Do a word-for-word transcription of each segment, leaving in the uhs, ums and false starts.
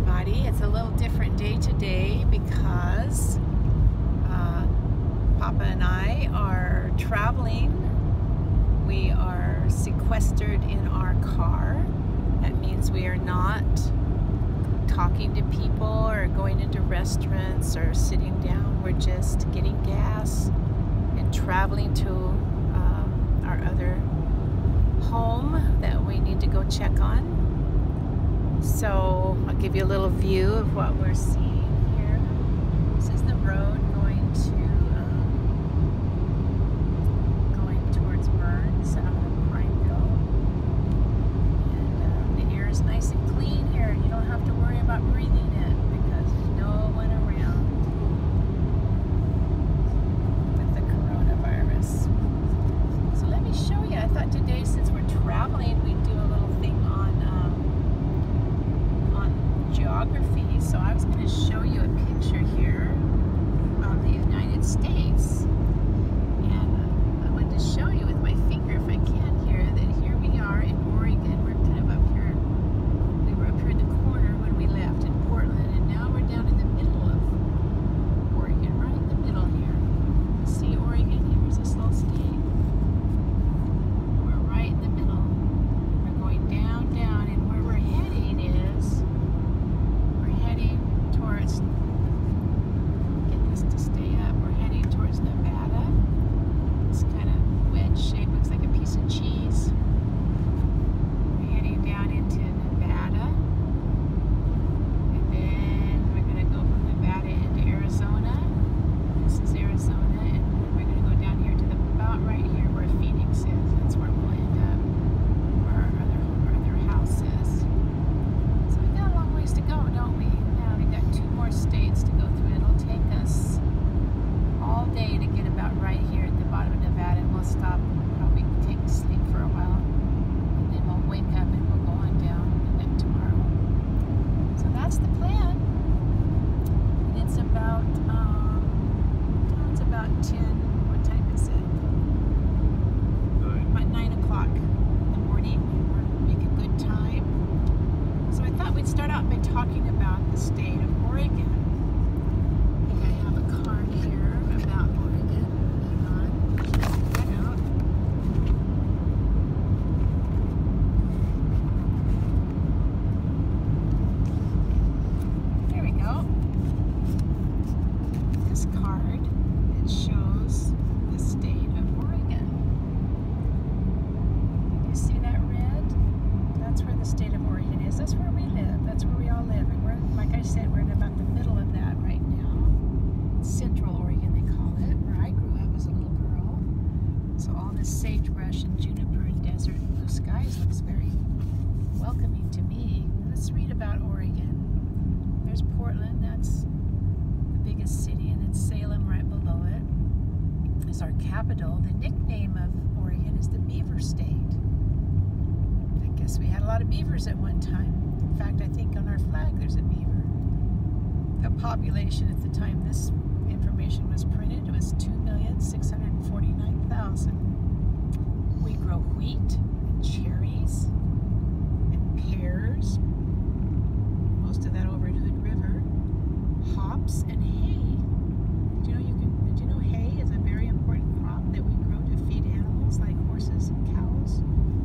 everybody. It's a little different day today because uh, Papa and I are traveling. We are sequestered in our car. That means we are not talking to people or going into restaurants or sitting down. We're just getting gas and traveling to um, our other home that we need to go check on. So I'll give you a little view of what we're seeing here. This is the road going to um, going towards Burns out of Prineville, and uh, the air is nice and clean here. You don't have to worry about breathing it because there's no one around with the coronavirus. So let me show you. I thought today, since we're traveling, we'd do a little thing on um, on geography. So I was going to show you a picture here of the United States, and I wanted to show you with my finger, if I can, here that here we are in Oregon. We're kind of up here. We were up here in the corner when we left in Portland, and now we're down in the middle of Oregon, right in the middle here. See Oregon? Here's this little state. We're right in the middle. We're going down, down, and where we're heading is we're heading towards, get this to stay up, we're heading towards Nevada. This kind of wedge shape, looks like a piece of cheese. We're heading down into Nevada, and then we're going to go from Nevada into Arizona. This is Arizona, and then we're going to go down here to the about right here where Phoenix is. That's where we'll end up, where our other, our other house is. So we got a long ways to go, don't we? Now we got two more states to go through. It'll take us all day to get about right here at the bottom of Nevada, and we'll stop, probably take a sleep for a while, and then we'll wake up and we'll go on down and then tomorrow. So that's the plan. And it's about um it's about ten, what time is it? About nine o'clock in the morning. We're making good time. So I thought we'd start out by talking about the state of Oregon. I think I have a card here about Oregon. Hang on. Check that out. There we go. This card, it shows the state of Oregon. You see that red? That's where the state of Oregon is. That's where we live. That's where we all live. And we're, like I said, we're in about the middle of that right now. Central Oregon, they call it, where I grew up as a little girl. So all this sagebrush and juniper and desert and blue skies looks very welcoming to me. Let's read about Oregon. There's Portland, that's the biggest city, and then Salem right below it is our capital. The nickname of Oregon is the Beaver State. I guess we had a lot of beavers at one time. In fact, I think on our flag there's a beaver. The population at the time this information was printed was two million six hundred forty-nine thousand. We grow wheat and cherries and pears, most of that over at Hood River, hops and hay. Did you know you can? Did you know hay is a very important crop that we grow to feed animals like horses and cows?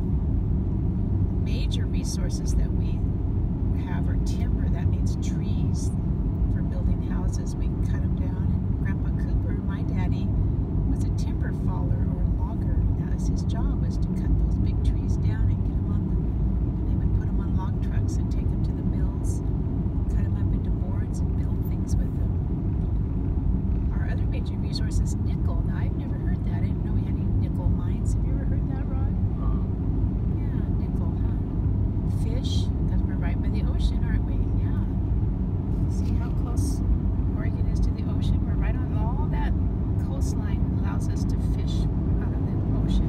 Major resources that we have are timber. That means trees for building houses. We cut them down, and Grandpa Cooper, my daddy, was a timber faller or logger. That was his job, was to cut those big trees down and get them on the, and they would put them on log trucks and take them to the mills, cut them up into boards and build things with them. Our other major resource is nickel. Now, I've never heard that. I didn't know we had any nickel mines. Have you ever heard that, Rod? Yeah, nickel, huh? Fish, because we're right by the ocean, aren't we? Yeah. See how close Oregon is to the ocean? We're right on all that coastline allows us to fish out of the ocean.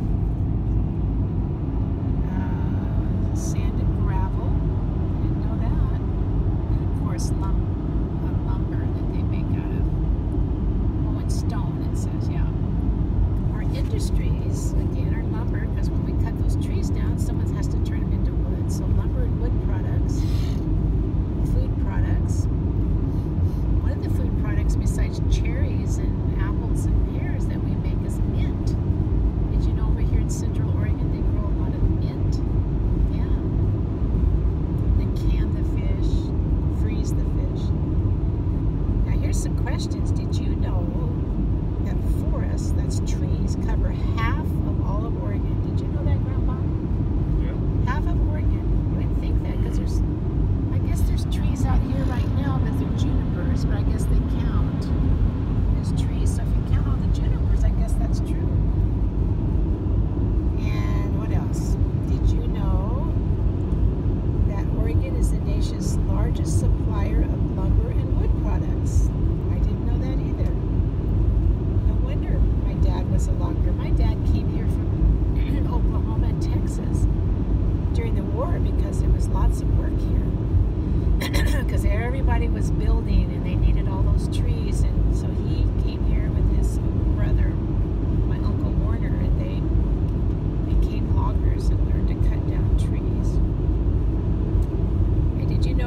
Uh, sand and gravel, didn't know that. And of course, lum uh, lumber that they make out of, oh, and stone, it says, yeah. Our industries, again, are lumber, because when we cut those trees down, someone has to turn them into wood. So lumber and wood products, food products,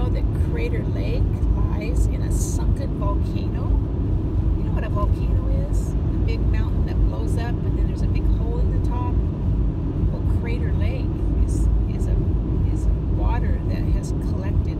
know that Crater Lake lies in a sunken volcano? You know what a volcano is? A big mountain that blows up and then there's a big hole in the top. Well, Crater Lake is is a is water that has collected